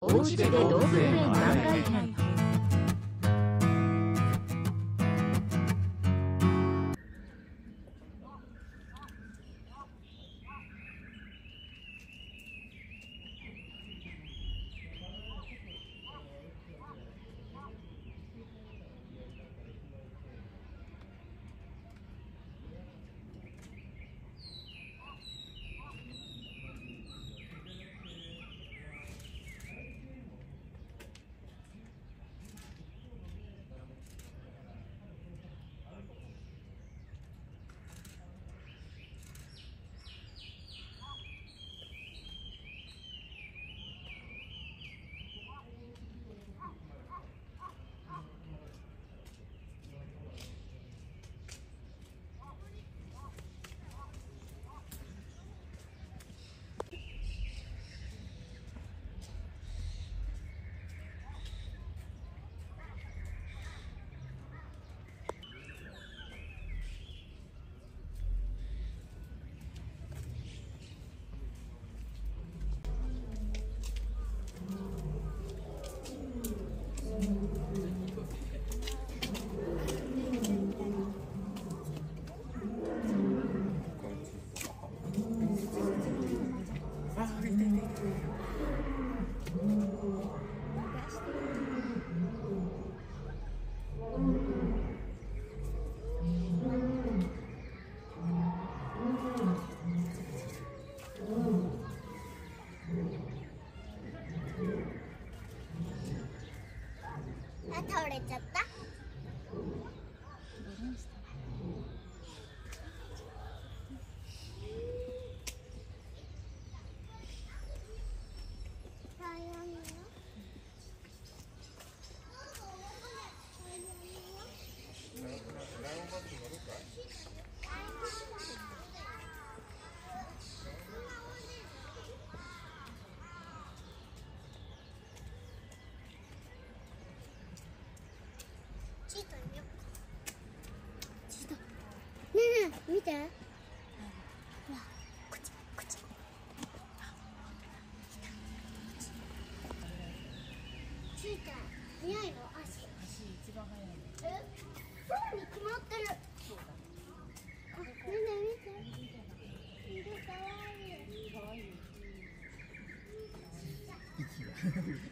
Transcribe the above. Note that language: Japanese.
おうちで動物園番外編。 倒れちゃった。チータ見よう。チータ。ねえねえ見て。ほらこっちこっち。チータ速いの足。 足一番速いの。 そうに決まってる。 そうだ。 あ、ねえねえ見て。色かわいい。 可愛い。 息が